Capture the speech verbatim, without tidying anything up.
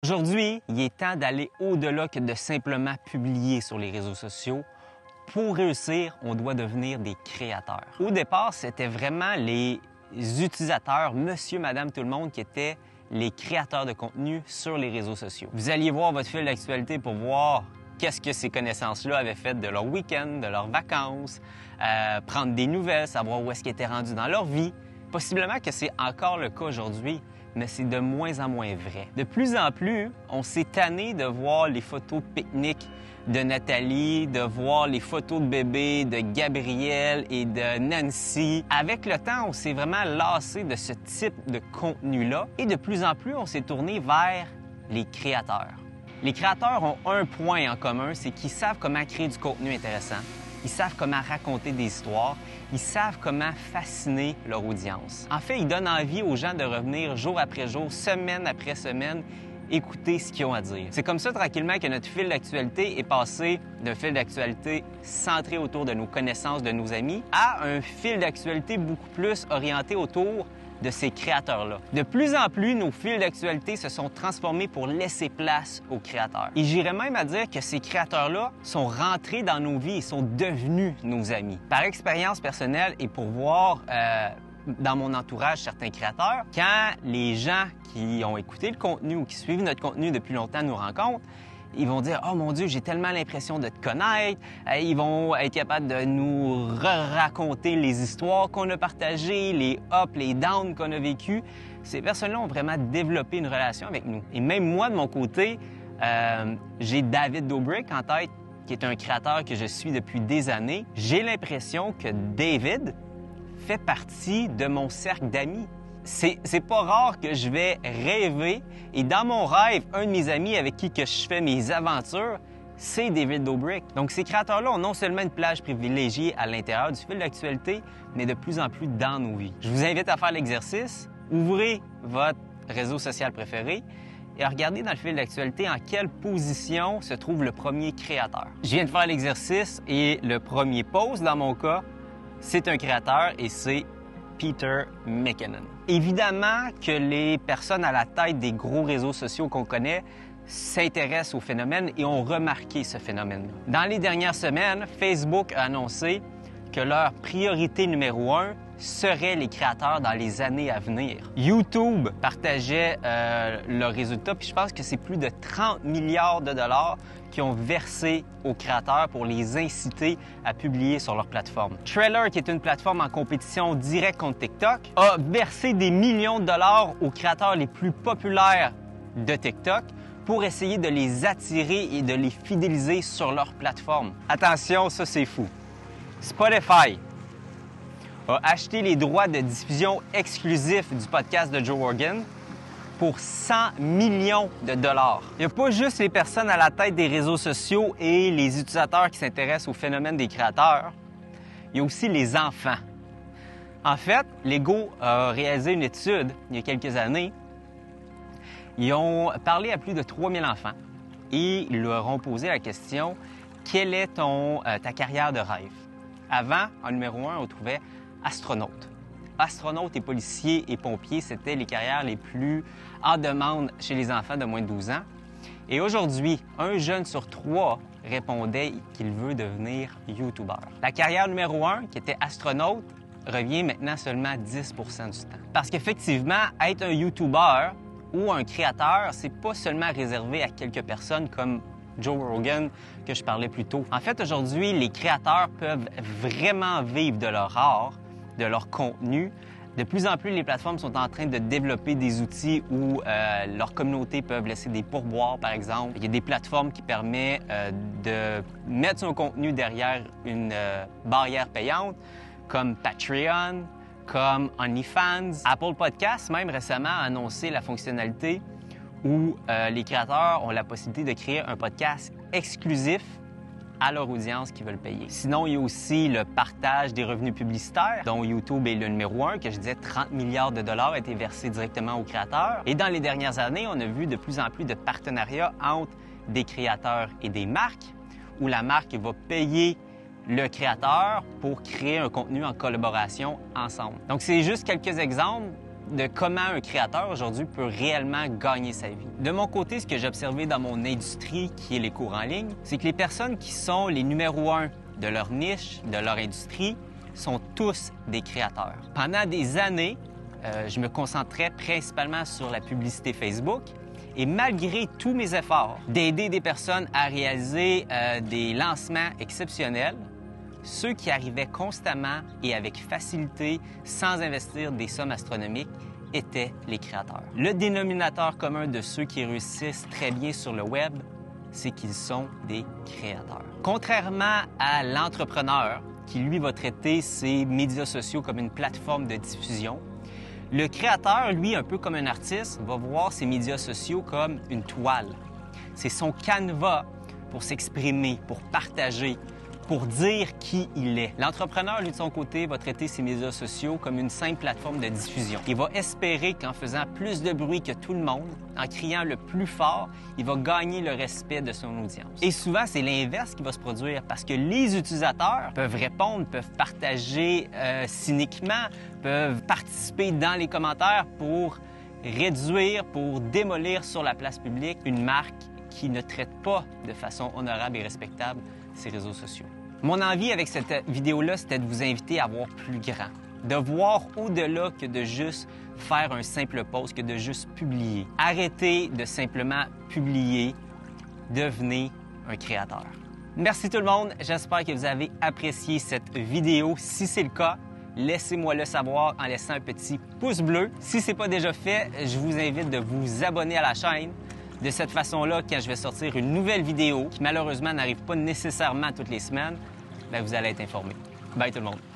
Aujourd'hui, il est temps d'aller au-delà que de simplement publier sur les réseaux sociaux. Pour réussir, on doit devenir des créateurs. Au départ, c'était vraiment les utilisateurs, monsieur, madame, tout le monde, qui étaient les créateurs de contenu sur les réseaux sociaux. Vous alliez voir votre fil d'actualité pour voir qu'est-ce que ces connaissances-là avaient fait de leur week-end, de leurs vacances, euh, prendre des nouvelles, savoir où est-ce qu'ils étaient rendus dans leur vie. Possiblement que c'est encore le cas aujourd'hui, mais c'est de moins en moins vrai. De plus en plus, on s'est tanné de voir les photos pique-nique de Nathalie, de voir les photos de bébé de Gabriel et de Nancy. Avec le temps, on s'est vraiment lassé de ce type de contenu-là et de plus en plus, on s'est tourné vers les créateurs. Les créateurs ont un point en commun, c'est qu'ils savent comment créer du contenu intéressant. Ils savent comment raconter des histoires. Ils savent comment fasciner leur audience. En fait, ils donnent envie aux gens de revenir jour après jour, semaine après semaine, écouter ce qu'ils ont à dire. C'est comme ça, tranquillement, que notre fil d'actualité est passé d'un fil d'actualité centré autour de nos connaissances, de nos amis, à un fil d'actualité beaucoup plus orienté autour de ces créateurs-là. De plus en plus, nos fils d'actualité se sont transformés pour laisser place aux créateurs. Et j'irais même à dire que ces créateurs-là sont rentrés dans nos vies et sont devenus nos amis. Par expérience personnelle et pour voir euh, dans mon entourage certains créateurs, quand les gens qui ont écouté le contenu ou qui suivent notre contenu depuis longtemps nous rencontrent, ils vont dire « Oh mon Dieu, j'ai tellement l'impression de te connaître. » Ils vont être capables de nous raconter les histoires qu'on a partagées, les ups, les downs qu'on a vécus. Ces personnes-là ont vraiment développé une relation avec nous. Et même moi, de mon côté, euh, j'ai David Dobrik en tête, qui est un créateur que je suis depuis des années. J'ai l'impression que David fait partie de mon cercle d'amis. C'est, c'est pas rare que je vais rêver et dans mon rêve, un de mes amis avec qui que je fais mes aventures, c'est David Dobrik. Donc ces créateurs-là ont non seulement une plage privilégiée à l'intérieur du fil d'actualité, mais de plus en plus dans nos vies. Je vous invite à faire l'exercice. Ouvrez votre réseau social préféré et à regarder dans le fil d'actualité en quelle position se trouve le premier créateur. Je viens de faire l'exercice et le premier post, dans mon cas, c'est un créateur et c'est Peter McKinnon. Évidemment que les personnes à la tête des gros réseaux sociaux qu'on connaît s'intéressent au phénomène et ont remarqué ce phénomène-là. Dans les dernières semaines, Facebook a annoncé que leur priorité numéro un seraient les créateurs dans les années à venir. YouTube partageait euh, leurs résultats, puis je pense que c'est plus de trente milliards de dollars qui ont versé aux créateurs pour les inciter à publier sur leur plateforme. Trailer, qui est une plateforme en compétition directe contre TikTok, a versé des millions de dollars aux créateurs les plus populaires de TikTok pour essayer de les attirer et de les fidéliser sur leur plateforme. Attention, ça c'est fou. Spotify a acheté les droits de diffusion exclusifs du podcast de Joe Rogan pour cent millions de dollars. Il n'y a pas juste les personnes à la tête des réseaux sociaux et les utilisateurs qui s'intéressent au phénomène des créateurs. Il y a aussi les enfants. En fait, Lego a réalisé une étude il y a quelques années. Ils ont parlé à plus de trois mille enfants et ils leur ont posé la question « Quelle est ton, euh, ta carrière de rêve? » Avant, en numéro un, on trouvait astronaute. Astronaute et policier et pompier, c'était les carrières les plus en demande chez les enfants de moins de douze ans. Et aujourd'hui, un jeune sur trois répondait qu'il veut devenir YouTuber. La carrière numéro un, qui était astronaute, revient maintenant seulement dix pour cent du temps. Parce qu'effectivement, être un YouTuber ou un créateur, c'est pas seulement réservé à quelques personnes comme Joe Rogan, que je parlais plus tôt. En fait, aujourd'hui, les créateurs peuvent vraiment vivre de leur art, de leur contenu. De plus en plus, les plateformes sont en train de développer des outils où euh, leur communauté peuvent laisser des pourboires, par exemple. Il y a des plateformes qui permettent euh, de mettre son contenu derrière une euh, barrière payante, comme Patreon, comme OnlyFans. Apple Podcasts, même récemment, a annoncé la fonctionnalité où euh, les créateurs ont la possibilité de créer un podcast exclusif à leur audience qui veulent payer. Sinon, il y a aussi le partage des revenus publicitaires, dont YouTube est le numéro un, que je disais trente milliards de dollars ont été versés directement aux créateurs. Et dans les dernières années, on a vu de plus en plus de partenariats entre des créateurs et des marques, où la marque va payer le créateur pour créer un contenu en collaboration ensemble. Donc, c'est juste quelques exemples de comment un créateur aujourd'hui peut réellement gagner sa vie. De mon côté, ce que j'ai observé dans mon industrie, qui est les cours en ligne, c'est que les personnes qui sont les numéros un de leur niche, de leur industrie, sont tous des créateurs. Pendant des années, euh, je me concentrais principalement sur la publicité Facebook et malgré tous mes efforts d'aider des personnes à réaliser euh, des lancements exceptionnels, ceux qui arrivaient constamment et avec facilité, sans investir des sommes astronomiques, étaient les créateurs. Le dénominateur commun de ceux qui réussissent très bien sur le web, c'est qu'ils sont des créateurs. Contrairement à l'entrepreneur, qui lui va traiter ses médias sociaux comme une plateforme de diffusion, le créateur, lui, un peu comme un artiste, va voir ses médias sociaux comme une toile. C'est son canevas pour s'exprimer, pour partager, pour dire qui il est. L'entrepreneur, lui, de son côté, va traiter ses médias sociaux comme une simple plateforme de diffusion. Il va espérer qu'en faisant plus de bruit que tout le monde, en criant le plus fort, il va gagner le respect de son audience. Et souvent, c'est l'inverse qui va se produire parce que les utilisateurs peuvent répondre, peuvent partager euh, cyniquement, peuvent participer dans les commentaires pour réduire, pour démolir sur la place publique une marque qui ne traite pas de façon honorable et respectable ses réseaux sociaux. Mon envie avec cette vidéo-là, c'était de vous inviter à voir plus grand, de voir au-delà que de juste faire un simple post, que de juste publier. Arrêtez de simplement publier, devenez un créateur. Merci tout le monde, j'espère que vous avez apprécié cette vidéo. Si c'est le cas, laissez-moi le savoir en laissant un petit pouce bleu. Si ce n'est pas déjà fait, je vous invite de vous abonner à la chaîne. De cette façon-là, quand je vais sortir une nouvelle vidéo qui malheureusement n'arrive pas nécessairement toutes les semaines, bien, vous allez être informé. Bye tout le monde!